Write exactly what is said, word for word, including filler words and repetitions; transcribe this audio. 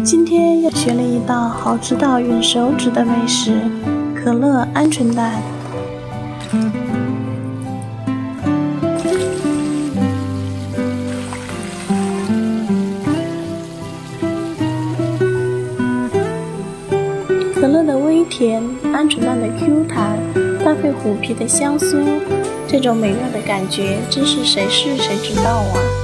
今天又学了一道好吃到吮手指的美食——可乐鹌鹑蛋。可乐的微甜，鹌鹑蛋的 Q 弹，搭配虎皮的香酥，这种美妙的感觉真是谁试谁知道啊！